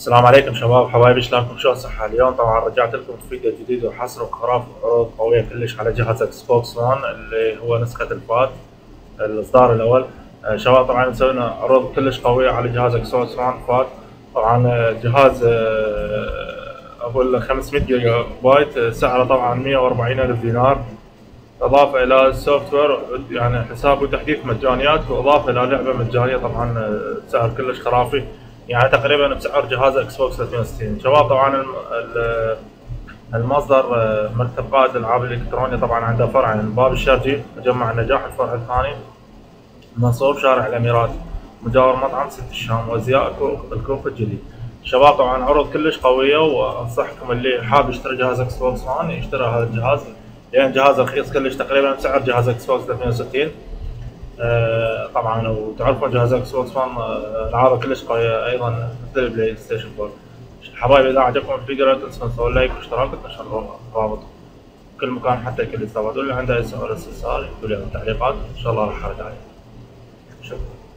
السلام عليكم شباب حبايبي، شلونكم؟ شو الصحة؟ اليوم طبعا رجعت لكم في فيديو جديد وحصر وخرافي وعروض قوية كلش على جهاز اكس بوكس 1 اللي هو نسخة الفات الاصدار الاول. شباب طبعا مسوينا عروض كلش قوية على جهاز اكس بوكس 1 فات. طبعا جهاز اقول له 500 جيجا بايت، سعره طبعا 140 الف دينار، اضافه الى السوفت وير يعني حساب وتحديث مجانيات، واضافه الى لعبه مجانيه. طبعا سعر كلش خرافي، يعني تقريبا بسعر جهاز اكس بوكس 360. شباب طبعا المصدر مكتب قائد الالعاب الالكترونيه، طبعا عنده فرعين، باب الشرجي مجمع النجاح الفرع الثاني منصوب شارع الاميرات مجاور مطعم ست الشام وازياء الكوفه الجديد. شباب طبعا عروض كلش قويه، وانصحكم اللي حاب يشتري جهاز اكس بوكس 1 يشتري هذا الجهاز، لان جهاز رخيص كلش تقريبا بسعر جهاز اكس بوكس 360. طبعا وتعرفون جهاز اكس بوكس 1 العابه كلش قويه ايضا مثل البلاي ستيشن 4. حبايبي اذا عجبكم الفيديو لا تنسون تسوون لايك واشتراك وتنشروا الرابط كل مكان حتى الكل يستفادون. اللي عنده اي سؤال استفسار يقول لي بالتعليقات، ان شاء الله راح ارد عليه. شكرا.